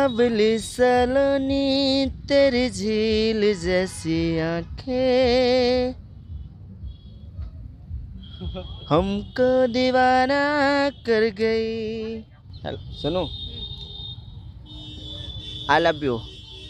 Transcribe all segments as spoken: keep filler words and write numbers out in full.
बावली सलोनी तेरी झील जैसी आंखें हमको दीवाना कर गई। हेलो सुनो, आई लव यू।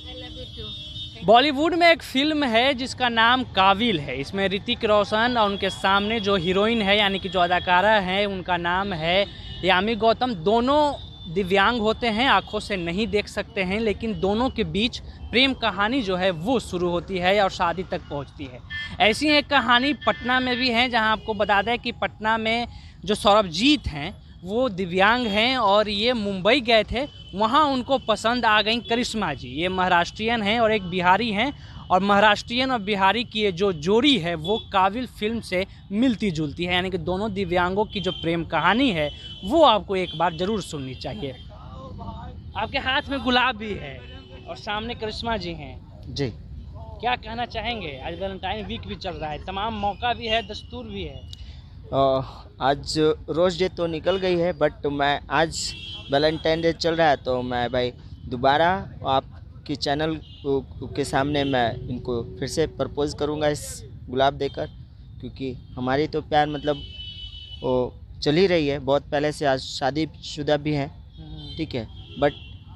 बॉलीवुड में एक फिल्म है जिसका नाम काबिल है। इसमें ऋतिक रोशन और उनके सामने जो हीरोइन है यानी कि जो अदाकारा है उनका नाम है यामी गौतम। दोनों दिव्यांग होते हैं, आंखों से नहीं देख सकते हैं, लेकिन दोनों के बीच प्रेम कहानी जो है वो शुरू होती है और शादी तक पहुंचती है। ऐसी एक कहानी पटना में भी है, जहां आपको बता दें कि पटना में जो सौरभजीत हैं वो दिव्यांग हैं और ये मुंबई गए थे, वहाँ उनको पसंद आ गई करिश्मा जी। ये महाराष्ट्रियन हैं और एक बिहारी हैं, और महाराष्ट्रियन और बिहारी की ये जो जोड़ी है वो काबिल फिल्म से मिलती जुलती है। यानी कि दोनों दिव्यांगों की जो प्रेम कहानी है वो आपको एक बार ज़रूर सुननी चाहिए। आपके हाथ में गुलाब भी है और सामने करिश्मा जी हैं जी। क्या कहना चाहेंगे? आज वैलेंटाइन वीक भी चल रहा है, तमाम मौका भी है, दस्तूर भी है। आ, आज रोज़ डे तो निकल गई है, बट मैं आज वैलेंटाइन डे चल रहा है तो मैं भाई दोबारा आपकी चैनल के सामने मैं इनको फिर से प्रपोज करूँगा इस गुलाब देकर, क्योंकि हमारी तो प्यार मतलब वो चल ही रही है बहुत पहले से। आज शादीशुदा भी हैं, ठीक है, बट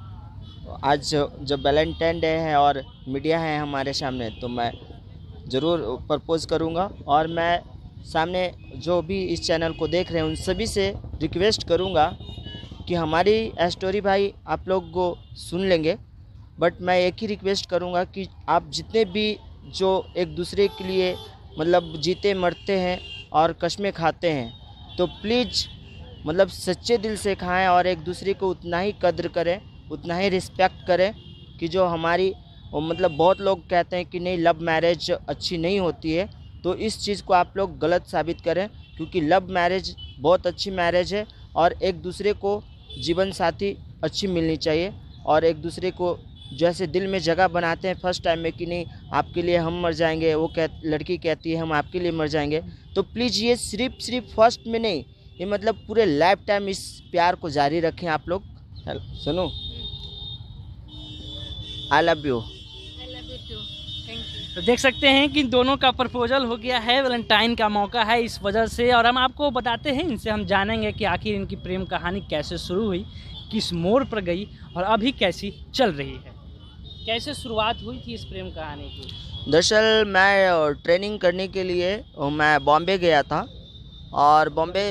आज जब वैलेंटाइन डे है और मीडिया है हमारे सामने तो मैं ज़रूर प्रपोज करूँगा। और मैं सामने जो भी इस चैनल को देख रहे हैं उन सभी से रिक्वेस्ट करूँगा कि हमारी स्टोरी भाई आप लोग को सुन लेंगे, बट मैं एक ही रिक्वेस्ट करूँगा कि आप जितने भी जो एक दूसरे के लिए मतलब जीते मरते हैं और कस्में खाते हैं तो प्लीज़ मतलब सच्चे दिल से खाएं और एक दूसरे को उतना ही कद्र करें, उतना ही रिस्पेक्ट करें कि जो हमारी मतलब बहुत लोग कहते हैं कि नहीं लव मैरिज अच्छी नहीं होती है, तो इस चीज़ को आप लोग गलत साबित करें, क्योंकि लव मैरिज बहुत अच्छी मैरिज है और एक दूसरे को जीवन साथी अच्छी मिलनी चाहिए। और एक दूसरे को जैसे दिल में जगह बनाते हैं फर्स्ट टाइम में कि नहीं आपके लिए हम मर जाएंगे, वो कह लड़की कहती है हम आपके लिए मर जाएंगे, तो प्लीज़ ये सिर्फ सिर्फ फर्स्ट में नहीं, ये मतलब पूरे लाइफ टाइम इस प्यार को जारी रखें आप लोग। हेलो सुनो, आई लव यू। तो देख सकते हैं कि दोनों का प्रपोजल हो गया है, वैलेंटाइन का मौका है इस वजह से। और हम आपको बताते हैं, इनसे हम जानेंगे कि आखिर इनकी प्रेम कहानी कैसे शुरू हुई, किस मोड़ पर गई और अभी कैसी चल रही है। कैसे शुरुआत हुई थी इस प्रेम कहानी की? दरअसल मैं ट्रेनिंग करने के लिए मैं बॉम्बे गया था, और बॉम्बे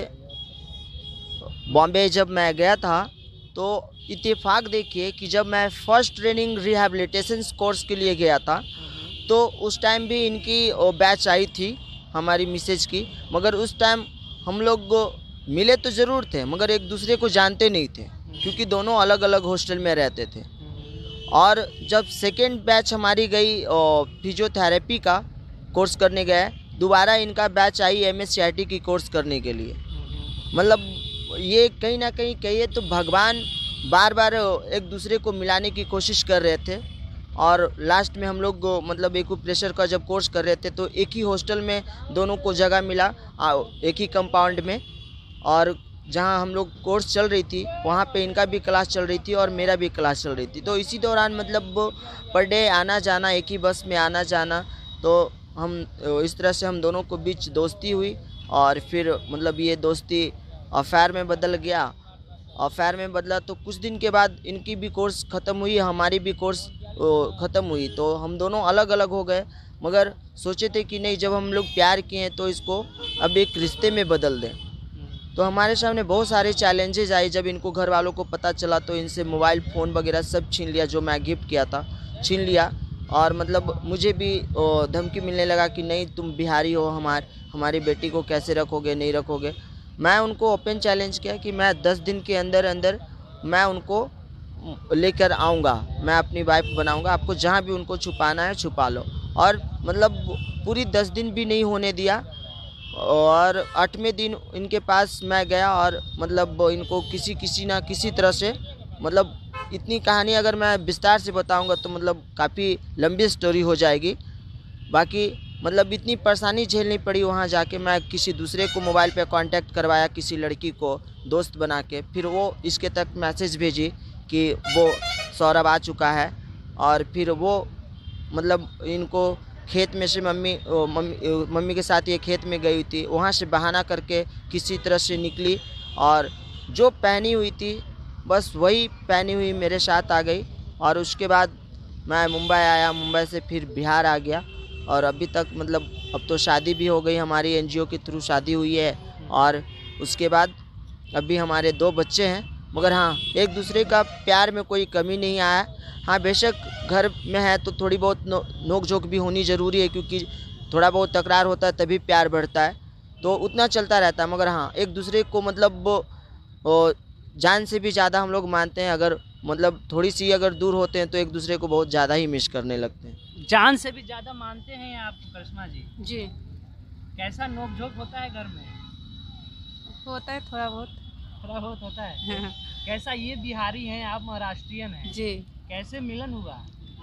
बॉम्बे जब मैं गया था तो इत्तेफाक देखिए कि जब मैं फ़र्स्ट ट्रेनिंग रिहैबिलिटेशन कोर्स के लिए गया था तो उस टाइम भी इनकी बैच आई थी हमारी मिसेज की, मगर उस टाइम हम लोग मिले तो ज़रूर थे मगर एक दूसरे को जानते नहीं थे, क्योंकि दोनों अलग अलग हॉस्टल में रहते थे। और जब सेकेंड बैच हमारी गई फिजियोथेरेपी का कोर्स करने गए, दोबारा इनका बैच आई एमएससीआईटी की कोर्स करने के लिए। मतलब ये कहीं ना कहीं कहिए तो भगवान बार बार एक दूसरे को मिलाने की कोशिश कर रहे थे। और लास्ट में हम लोग मतलब एक्यूप्रेशर का जब कोर्स कर रहे थे तो एक ही हॉस्टल में दोनों को जगह मिला, एक ही कंपाउंड में, और जहां हम लोग कोर्स चल रही थी वहां पे इनका भी क्लास चल रही थी और मेरा भी क्लास चल रही थी। तो इसी दौरान मतलब पर डे आना जाना, एक ही बस में आना जाना, तो हम इस तरह से हम दोनों को बीच दोस्ती हुई। और फिर मतलब ये दोस्ती अफेयर में बदल गया। अफेयर में बदला तो कुछ दिन के बाद इनकी भी कोर्स ख़त्म हुई, हमारी भी कोर्स ख़त्म हुई, तो हम दोनों अलग अलग हो गए। मगर सोचे थे कि नहीं, जब हम लोग प्यार किए हैं तो इसको अब एक रिश्ते में बदल दें। तो हमारे सामने बहुत सारे चैलेंजेस आए। जब इनको घर वालों को पता चला तो इनसे मोबाइल फ़ोन वगैरह सब छीन लिया, जो मैं गिफ्ट किया था छीन लिया। और मतलब मुझे भी धमकी मिलने लगा कि नहीं तुम बिहारी हो, हमार हमारी बेटी को कैसे रखोगे, नहीं रखोगे। मैं उनको ओपन चैलेंज किया कि मैं दस दिन के अंदर अंदर मैं उनको लेकर आऊँगा, मैं अपनी वाइफ बनाऊँगा, आपको जहाँ भी उनको छुपाना है छुपा लो। और मतलब पूरी दस दिन भी नहीं होने दिया, और आठवें दिन इनके पास मैं गया और मतलब इनको किसी किसी ना किसी तरह से, मतलब इतनी कहानी अगर मैं विस्तार से बताऊंगा तो मतलब काफ़ी लंबी स्टोरी हो जाएगी। बाकी मतलब इतनी परेशानी झेलनी पड़ी वहाँ जाके। मैं किसी दूसरे को मोबाइल पे कांटेक्ट करवाया, किसी लड़की को दोस्त बना के, फिर वो इसके तक मैसेज भेजी कि वो सौरभ आ चुका है। और फिर वो मतलब इनको खेत में से मम्मी मम्मी मम्मी के साथ ये खेत में गई थी, वहाँ से बहाना करके किसी तरह से निकली और जो पहनी हुई थी बस वही पहनी हुई मेरे साथ आ गई। और उसके बाद मैं मुंबई आया, मुंबई से फिर बिहार आ गया और अभी तक मतलब अब तो शादी भी हो गई, हमारी एनजीओ के थ्रू शादी हुई है। और उसके बाद अभी हमारे दो बच्चे हैं। मगर हाँ, एक दूसरे का प्यार में कोई कमी नहीं आया। हाँ, बेशक घर में है तो थोड़ी बहुत नो, नोक झोंक भी होनी ज़रूरी है, क्योंकि थोड़ा बहुत तकरार होता है तभी प्यार बढ़ता है, तो उतना चलता रहता है। मगर हाँ, एक दूसरे को मतलब वो जान से भी ज़्यादा हम लोग मानते हैं। अगर मतलब थोड़ी सी अगर दूर होते हैं तो एक दूसरे को बहुत ज़्यादा ही मिस करने लगते हैं। जान से भी ज़्यादा मानते हैं आप करिश्मा जी? जी कैसा नोक झोंक होता है घर में? होता है, थोड़ा बहुत। थोड़ा बहुत होता है। कैसा, ये बिहारी हैं, आप महाराष्ट्रियन हैं, जी कैसे मिलन हुआ?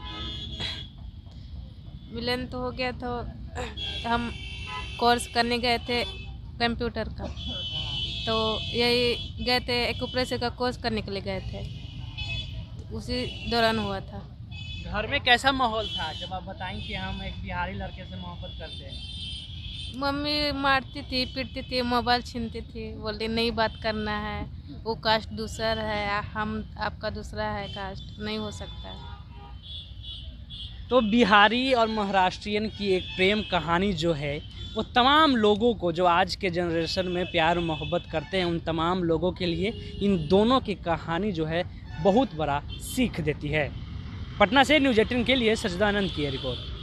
मिलन तो हो गया, तो हम कोर्स करने गए थे कंप्यूटर का, तो यही गए थे, एक ऊपर का कोर्स करने के लिए गए थे, उसी दौरान हुआ था। घर में कैसा माहौल था जब आप बताएं कि हम एक बिहारी लड़के से मोहब्बत करते हैं? मम्मी मारती थी, पीटती थी, मोबाइल छीनती थी, बोलती नहीं बात करना है, वो कास्ट दूसरा है, हम आपका दूसरा है कास्ट, नहीं हो सकता है। तो बिहारी और महाराष्ट्रियन की एक प्रेम कहानी जो है वो तमाम लोगों को, जो आज के जनरेशन में प्यार मोहब्बत करते हैं, उन तमाम लोगों के लिए इन दोनों की कहानी जो है बहुत बड़ा सीख देती है। पटना से न्यूज़ एटीन के लिए सजदानंद की रिपोर्ट।